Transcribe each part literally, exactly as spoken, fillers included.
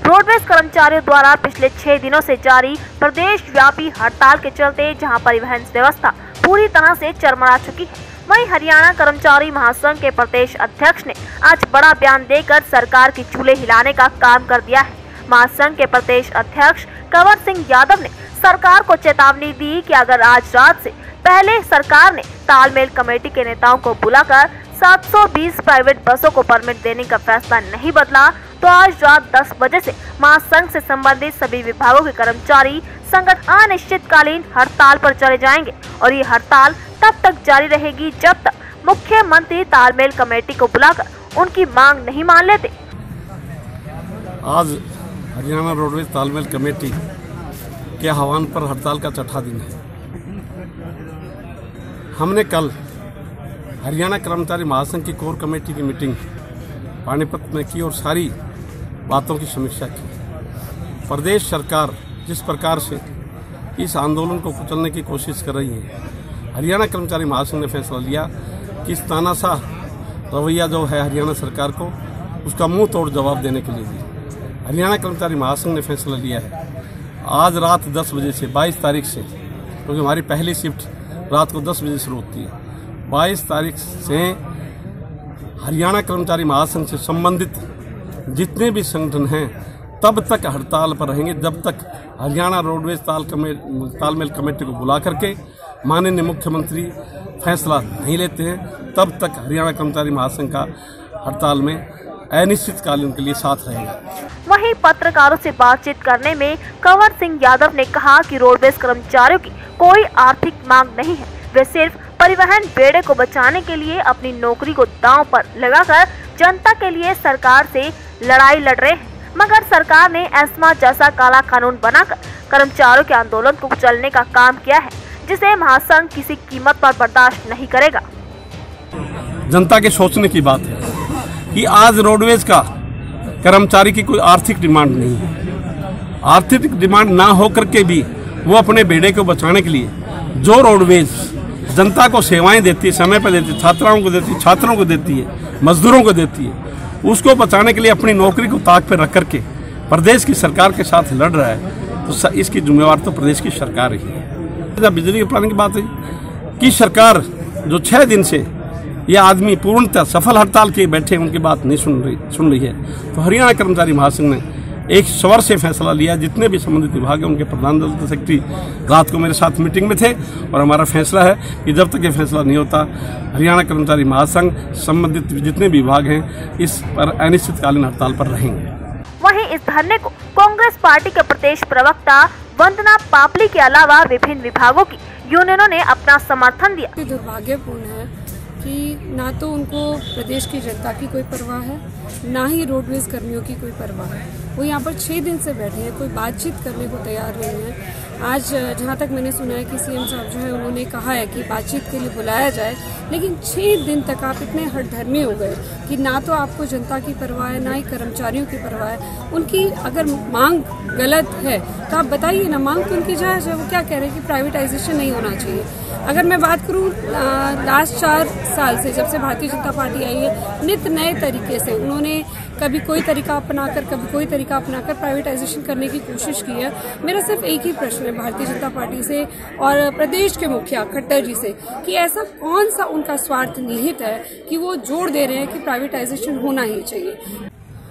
Roadways कर्मचारियों द्वारा पिछले छह दिनों से जारी प्रदेश व्यापी हड़ताल के चलते जहां परिवहन व्यवस्था पूरी तरह से चरमरा चुकी है, वहीं हरियाणा कर्मचारी महासंघ के प्रदेश अध्यक्ष ने आज बड़ा बयान देकर सरकार की चूल्हे हिलाने का काम कर दिया है। महासंघ के प्रदेश अध्यक्ष कंवर सिंह यादव ने सरकार को चेतावनी दी कि अगर आज रात से पहले सरकार ने तालमेल कमेटी के नेताओं को बुलाकर सात सौ बीस प्राइवेट बसों को परमिट देने का फैसला नहीं बदला तो आज रात दस बजे से महासंघ से संबंधित सभी विभागों के कर्मचारी संगठन अनिश्चितकालीन हड़ताल पर चले जाएंगे और ये हड़ताल तब तक जारी रहेगी जब तक मुख्यमंत्री तालमेल कमेटी को बुलाकर उनकी मांग नहीं मान लेते। आज हरियाणा रोडवेज तालमेल कमेटी के आह्वान पर हड़ताल का चौथा दिन है। हमने कल हरियाणा कर्मचारी महासंघ की कोर कमेटी की मीटिंग पानीपत में की और सारी बातों की समीक्षा की। प्रदेश सरकार जिस प्रकार से इस आंदोलन को कुचलने की कोशिश कर रही है, हरियाणा कर्मचारी महासंघ ने फैसला लिया कि इस तानाशाह रवैया जो है हरियाणा सरकार को, उसका मुंह तोड़ जवाब देने के लिए भी हरियाणा कर्मचारी महासंघ ने फैसला लिया है आज रात दस बजे से बाईस तारीख से, क्योंकि हमारी पहली शिफ्ट रात को दस बजे शुरू होती है, बाईस तारीख से हरियाणा कर्मचारी महासंघ से संबंधित जितने भी संगठन हैं तब तक हड़ताल पर रहेंगे जब तक हरियाणा रोडवेज ताल कमे, तालमेल कमेटी को बुला करके माननीय मुख्यमंत्री फैसला नहीं लेते हैं, तब तक हरियाणा कर्मचारी महासंघ का हड़ताल में अनिश्चितकालीन के लिए साथ रहेगा। वहीं पत्रकारों से बातचीत करने में कंवर सिंह यादव ने कहा कि रोडवेज कर्मचारियों की कोई आर्थिक मांग नहीं है, वे सिर्फ परिवहन बेड़े को बचाने के लिए अपनी नौकरी को दांव पर लगाकर जनता के लिए सरकार से लड़ाई लड़ रहे हैं, मगर सरकार ने एस्मा जैसा काला कानून बनाकर कर्मचारियों के आंदोलन को कुचलने का काम किया है, जिसे महासंघ किसी कीमत पर बर्दाश्त नहीं करेगा। जनता के सोचने की बात है कि आज रोडवेज का कर्मचारी की कोई आर्थिक डिमांड नहीं है। आर्थिक डिमांड ना होकर के भी वो अपने बेड़े को बचाने के लिए जो रोडवेज जनता को सेवाएं देती है, समय पर देती है, छात्राओं को देती है, छात्रों को देती है, मजदूरों को देती है, उसको बचाने के लिए अपनी नौकरी को ताक पर रख करके प्रदेश की सरकार के साथ लड़ रहा है, तो इसकी जिम्मेवार तो प्रदेश की सरकार ही है। जब बिजली के प्लान की बात है कि सरकार जो छह दिन से ये आदमी पूर्णतः सफल हड़ताल के बैठे उनकी बात नहीं सुन रही सुन रही है तो हरियाणा कर्मचारी महासंघ ने एक स्वर से फैसला लिया। जितने भी संबंधित विभाग हैं उनके प्रधान दल सेक्रेटरी रात को मेरे साथ मीटिंग में थे और हमारा फैसला है कि जब तक ये फैसला नहीं होता हरियाणा कर्मचारी महासंघ संबंधित जितने विभाग हैं इस पर अनिश्चितकालीन हड़ताल पर रहेंगे। वहीं इस धरने को कांग्रेस पार्टी के प्रदेश प्रवक्ता वंदना पापली के अलावा विभिन्न विभागों की यूनियनों ने अपना समर्थन दिया। दुर्भाग्यपूर्ण है कि ना तो उनको प्रदेश की जनता की कोई परवाह है, ना ही रोडवेज कर्मियों की कोई परवाह है। वो यहाँ पर छः दिन से बैठे हैं, कोई बातचीत करने को तैयार नहीं है। आज जहाँ तक मैंने सुना है कि सीएम साहब जो है उन्होंने कहा है कि बातचीत के लिए बुलाया जाए, लेकिन छः दिन तक आप इतने हठधर्मी हो गए कि ना तो आपको जनता की परवाह है, ना ही कर्मचारियों की परवाह है। उनकी अगर मांग गलत है तो आप बताइए ना, मांग तो उनकी जायज़ है। वो क्या कह रहे हैं कि प्राइवेटाइजेशन नहीं होना चाहिए। अगर मैं बात करूँ लास्ट चार साल से जब से भारतीय जनता पार्टी आई है, नित नए तरीके से उन्होंने कभी कोई तरीका अपनाकर कभी कोई तरीका अपनाकर प्राइवेटाइजेशन करने की कोशिश की है। मेरा सिर्फ एक ही प्रश्न है भारतीय जनता पार्टी से और प्रदेश के मुखिया खट्टर जी से कि ऐसा कौन सा उनका स्वार्थ निहित है कि वो जोर दे रहे हैं कि प्राइवेटाइजेशन होना ही चाहिए।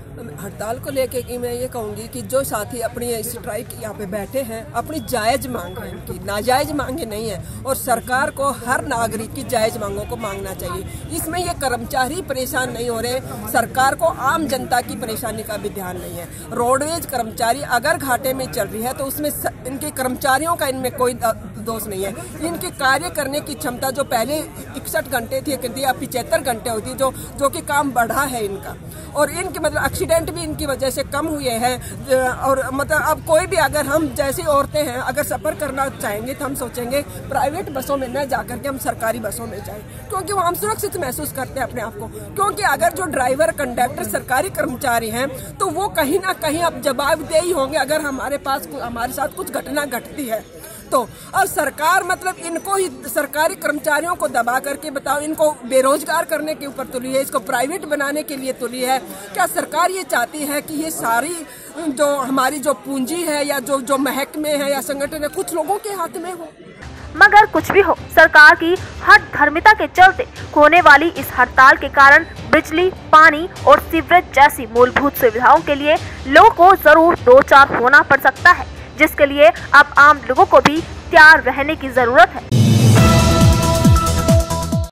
हड़ताल को लेके कि मैं ये कहूँगी कि जो साथी अपनी स्ट्राइक यहाँ पे बैठे हैं अपनी जायज़ मांग है, इनकी नाजायज़ मांगे नहीं है और सरकार को हर नागरिक की जायज़ मांगों को मांगना चाहिए। इसमें ये कर्मचारी परेशान नहीं हो रहे, सरकार को आम जनता की परेशानी का भी ध्यान नहीं है। रोडवेज कर्मचारी अगर घाटे में चल रही है तो उसमें इनके कर्मचारियों का इनमें कोई दोष नहीं है। इनकी कार्य करने की क्षमता जो पहले इकसठ घंटे थी कहती अब पिछहत्तर घंटे होती जो जो कि काम बढ़ा है इनका, और इनके मतलब एक्सीडेंट भी इनकी वजह से कम हुए हैं। और मतलब अब कोई भी अगर हम जैसी औरतें हैं अगर सफ़र करना चाहेंगे तो हम सोचेंगे प्राइवेट बसों में न जाकर के हम सरकारी बसों में जाएं, क्योंकि वो हम सुरक्षित महसूस करते हैं अपने आप को। क्योंकि अगर जो ड्राइवर कंडक्टर सरकारी कर्मचारी हैं तो वो कहीं ना कहीं अब जवाबदेही होंगे अगर हमारे पास हमारे साथ कुछ घटना घटती है तो। और सरकार मतलब इनको ही सरकारी कर्मचारियों को दबा करके बताओ, इनको बेरोजगार करने के ऊपर तुली है, इसको प्राइवेट बनाने के लिए तुली है। क्या सरकार ये चाहती है कि ये सारी जो हमारी जो पूंजी है या जो जो महकमे है या संगठन है कुछ लोगों के हाथ में हो। मगर कुछ भी हो, सरकार की हठ धर्मिता के चलते होने वाली इस हड़ताल के कारण बिजली, पानी और सीवरेज जैसी मूलभूत सुविधाओं के लिए लोगों को जरूर दो चार होना पड़ सकता है, जिसके लिए अब आम लोगों को भी तैयार रहने की जरूरत है।